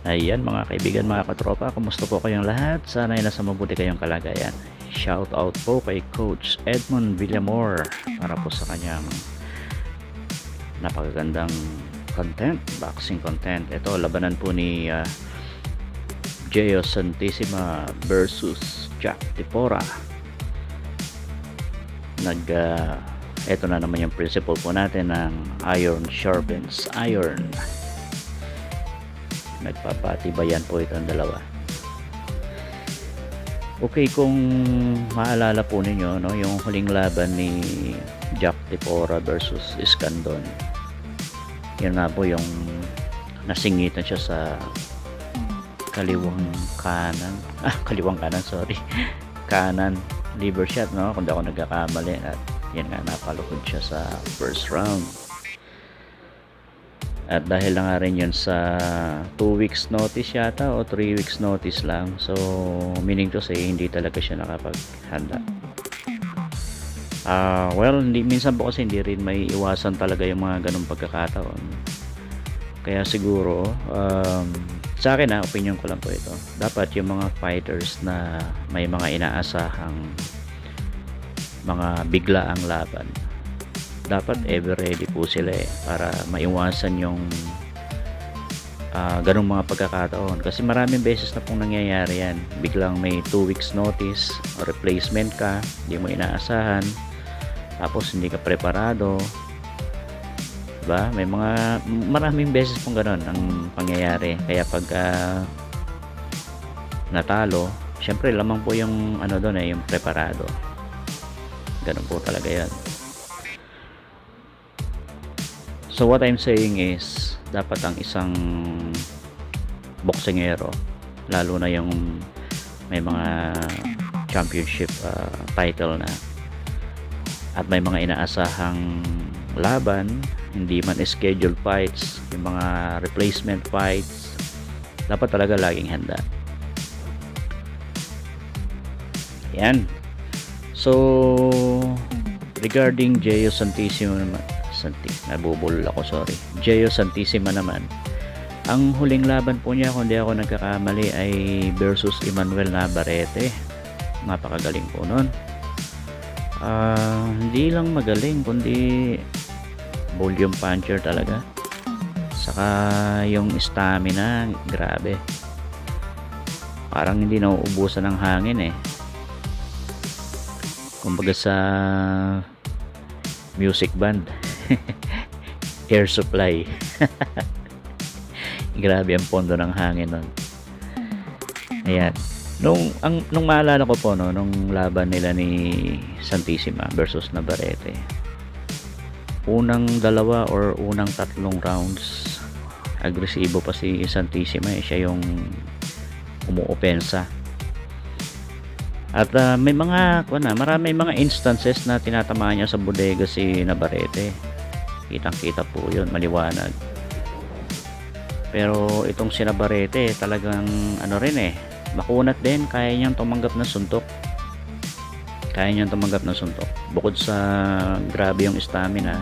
Ayan mga kaibigan, mga katropa, kumusta po kayong lahat? Sana ay nasa mabuti kayong kalagayan. Shout out po kay Coach Edmond Villamor para po sa kanyang napakagandang content, boxing content. Ito, labanan po ni Gio Santissima versus Jack Tipora. Ito na naman yung principle po natin ng iron sharpens iron. Nagpapatibayan po itong dalawa. Okay, kung maalala po ninyo, no, yung huling laban ni Jack Tipora versus Iskandon, yun na po yung nasingitan siya sa kaliwang kanan liver shot, no, kung di ako nagkakamali, at yan nga, napalukod siya sa first round. At dahil lang nga rin yun sa 2 weeks notice yata o 3 weeks notice lang, so meaning to say hindi talaga siya nakapaghanda. Well, minsan po kasi hindi rin may iwasan talaga yung mga ganung pagkakataon. Kaya siguro sa akin, opinion ko lang po ito, dapat yung mga fighters na may mga inaasahang mga biglaang laban, dapat ever ready po sila para maiwasan yung ganung mga pagkakataon, kasi maraming beses na pong nangyayari yan. Biglang may 2 weeks notice o replacement ka, hindi mo inaasahan, tapos hindi ka preparado, diba? Maraming beses pong ganon ang pangyayari. Kaya pag natalo, syempre lamang po yung doon, yung preparado. Ganun po talaga yan. So what I'm saying is, dapat ang isang boksingero, lalo na yung may mga championship title na at may mga inaasahang laban, hindi man scheduled fights, yung mga replacement fights, dapat talaga laging handa. Yan. So regarding Gio Santissima naman, Gio Santissima naman, ang huling laban po niya, kung di ako nagkakamali, ay versus Emmanuel Navarrete. Napakagaling po nun. Hindi lang magaling, kundi volume puncher talaga, saka yung stamina, grabe, parang hindi nauubusan ng hangin kumbaga sa music band. Air supply. Grabe ang pondo ng hangin nun. Ayan, nung maalala ko po, no, nung laban nila ni Santissima versus Navarrete, unang 2 or unang 3 rounds, agresibo pa si Santissima, siya yung umuopensa. At marami mga instances na tinatamaan niya sa bodega si Navarrete. Kitang-kita po yun, maliwanag. Pero itong si Navarrete, talagang makunat din, kaya niyang tumanggap ng suntok. Bukod sa grabe yung stamina,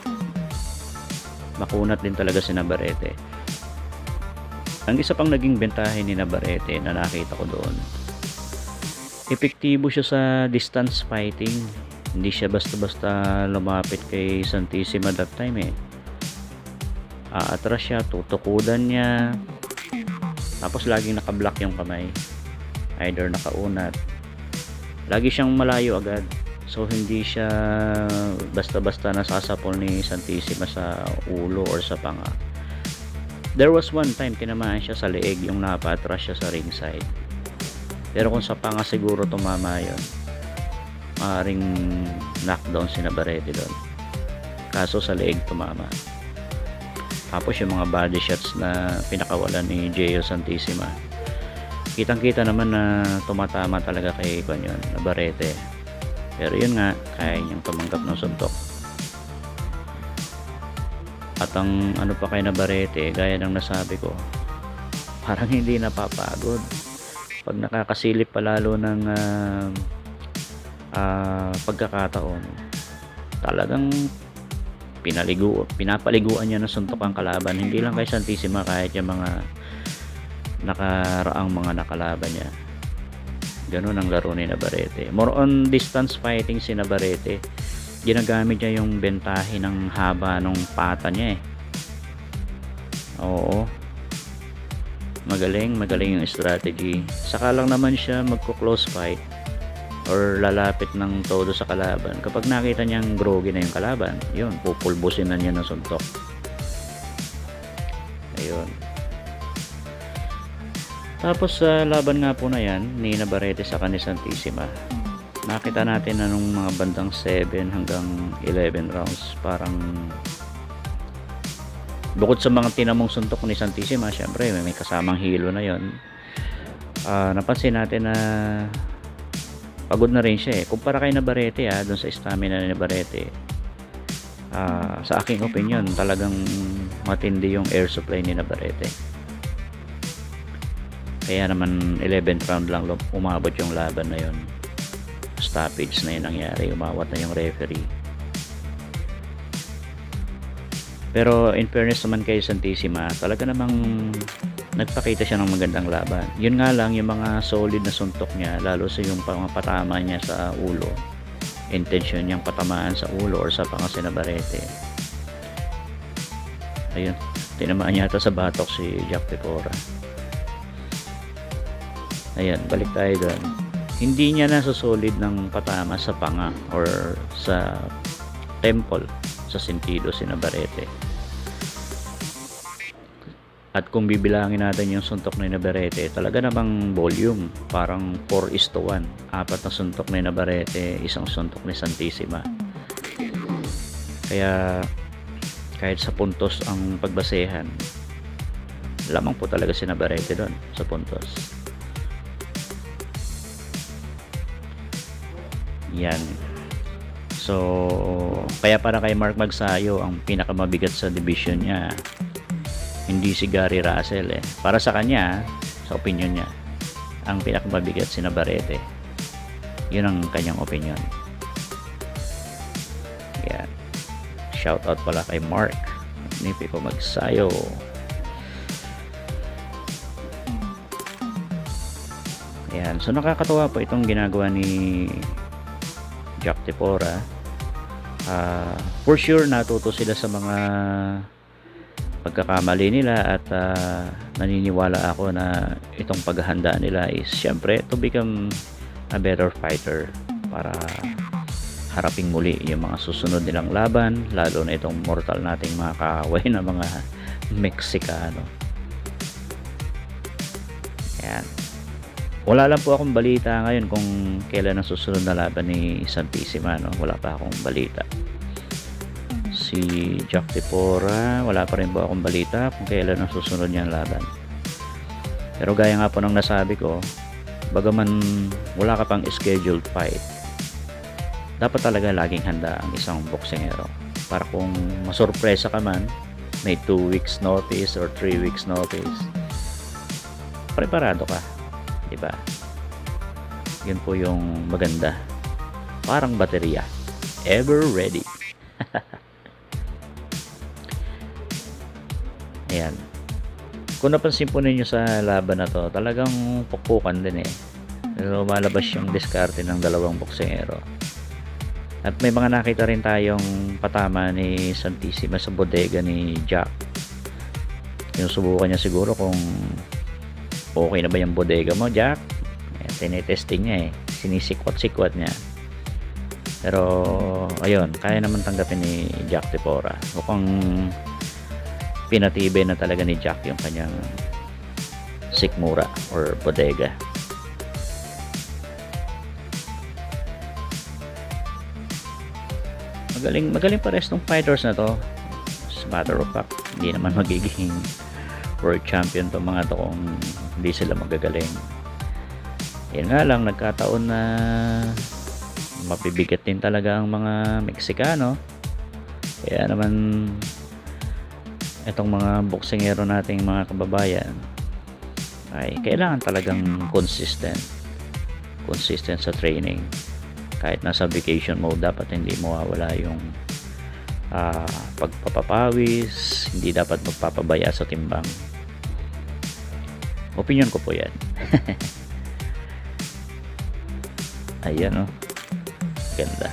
makunat din talaga si Navarrete. Ang isa pang naging bentahe ni Navarrete na nakita ko doon, epektibo siya sa distance fighting. Hindi siya basta-basta lumapit kay Santissima that time aatras siya, tutukudan niya, tapos laging nakablock yung kamay, either nakaunat, lagi siyang malayo agad. So hindi siya basta-basta nasasapol ni Santissima sa ulo or sa panga. There was one time tinamaan siya sa leeg, yung napatras siya sa ringside. Pero kung sa panga siguro tumama yun, maaaring knockdown si Navarrete doon. Kaso sa leeg tumama. Tapos yung mga body shots na pinakawalan ni Gio Santissima, kitang-kita naman na tumatama talaga kay Navarrete. Pero yun nga, kaya niyang tumanggap ng suntok. At ang pa kay Navarrete, gaya ng nasabi ko, parang hindi napapagod. Pag nakakasilip palalo ng pagkakataon, talagang pinapaliguan niya ng suntok ang kalaban. Hindi lang kay Santissima, kahit yung mga nakaraang mga nakalaban niya. Ganun ang laro ni Navarrete. More on distance fighting si Navarrete. Ginagamit niya yung bentahe ng haba ng pata niya eh. Oo. Magaling yung strategy. Saka lang naman siya magko-close fight or lalapit ng todo sa kalaban. Kapag nakita niyang groggy na yung kalaban, yun, pupulbusin na niya ng suntok. Ayun. Tapos sa laban nga po na yan ni Navarrete sa ni Santissima, nakita natin na nung mga bandang 7 hanggang 11 rounds, parang bukod sa mga tinamong suntok ni Santissima, syempre may kasamang hilo na yon. Napansin natin na pagod na rin siya eh. Kumpara kay Navarrete doon sa stamina ni Navarrete, sa aking opinion, talagang matindi yung air supply ni Navarrete. Kaya naman 11th round lang umabot yung laban na yon. Stoppage na yun nangyari, umawat na yung referee. Pero in fairness naman kay Santissima, talaga namang nagpakita siya ng magandang laban. Yun nga lang, yung mga solid na suntok niya, lalo sa yung patama niya sa ulo, intention niyang patamaan sa ulo or sa panga si Navarrete. Ayun, tinamaan niya ata sa batok si Jack Tepora. Ayan, balik tayo doon. Hindi niya nasusolid ng patama sa panga or sa temple, sa sentido si Navarrete. At kung bibilangin natin yung suntok ni Navarrete, talaga namang volume, parang 4:1. 4 na suntok ni Navarrete, 1 suntok ni Santissima. Kaya kahit sa puntos ang pagbasehan, lamang po talaga si Navarrete doon sa puntos. Yan. So, kaya para kay Mark Magsayo, ang pinakamabigat sa division niya, hindi si Gary Russell eh. Para sa kanya, sa opinion niya, ang pinakamabigat si Navarrete. Yun ang kanyang opinion. Yan. Shout out pala kay Mark Magnifico Magsayo. Yan. So nakakatuwa po itong ginagawa ni Jack Tepora. For sure natuto sila sa mga pagkakamali nila at naniniwala ako na itong paghahanda nila is syempre to become a better fighter para haraping muli yung mga susunod nilang laban, lalo na itong mortal nating mga kaaway na mga Meksikano. Yan. Wala lang po akong balita ngayon kung kailan ang susunod na laban ni Santissima, no? Wala pa akong balita. Si Jack Tepora, wala pa rin po akong balita kung kailan ang susunod niyang laban. Pero gaya nga po ng nasabi ko, bagaman wala ka pang scheduled fight, dapat talaga laging handa ang isang boksingero para kung masurpresa ka man, may 2 weeks notice or 3 weeks notice, preparado ka, diba? Yun po yung maganda, parang baterya, ever ready. Ayan. Kung napansin po ninyo sa laban na to, talagang pukpukan din eh. Lumalabas yung diskarte ng dalawang boksingero. At may mga nakita rin tayong patama ni Santissima sa bodega ni Jack. Sinusubukan niya siguro kung okay na ba yung bodega mo, Jack. Ayan, tinetesting niya eh. Sinisikwat-sikwat niya. Pero ayun, kaya naman tanggapin ni Jack Tepora. Mukhang pinatibay na talaga ni Jack yung kanyang sikmura or bodega. Magaling pares tong fighters na to. As a matter of fact, hindi naman magiging world champion tong mga to kung hindi sila magagaling. Yan nga lang, nagkataon na mapibigat din talaga ang mga Meksikano. Kaya naman itong mga boksingero nating mga kababayan ay kailangan talagang consistent sa training. Kahit nasa vacation mode, dapat hindi mawawala yung pagpapawis, hindi dapat magpapabaya sa timbang. Opinion ko po yan. Ayan, oh. Ganda.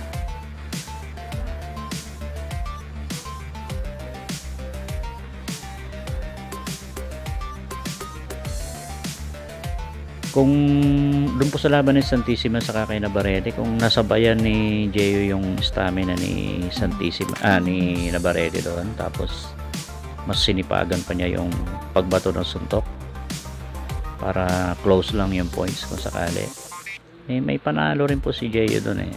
Kung doon po sa laban ni Santissima sa kay Navarrete, kung nasabayan ni Jeyo yung stamina ni Santissima, ni Navarrete doon, tapos mas sinipagan pa niya yung pagbato ng suntok para close lang yung points kung sakali, may panalo rin po si Jeyo doon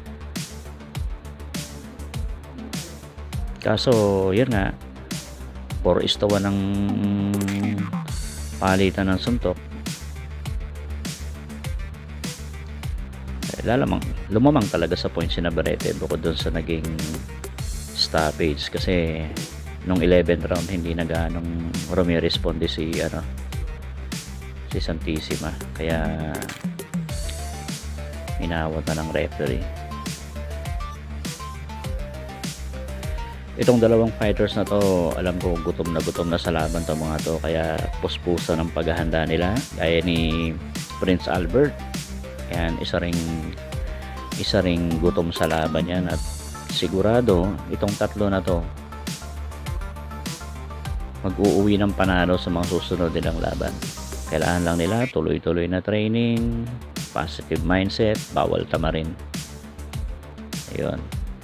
Kaso yun nga, 4:1 ng palitan ng suntok. Lumamang talaga sa points si Navarrete bukod doon sa naging stoppage, kasi nung 11th round hindi na ganong rumiresponde si Santissima, kaya inawat na ng referee. Itong dalawang fighters na to, alam ko gutom na sa laban to mga to, kaya puspusa ng paghahanda nila, gaya ni Prince Albert. Yan, isa ring gutom sa laban yan, at sigurado itong tatlo na to mag-uuwi ng panalo sa mga susunod nilang laban. Kailangan lang nila tuloy-tuloy na training, positive mindset, bawal tamarin. Ayun.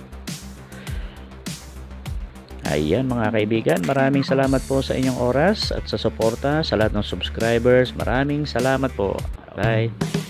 Ayan mga kaibigan, maraming salamat po sa inyong oras at sa suporta, sa lahat ng subscribers. Maraming salamat po. Bye.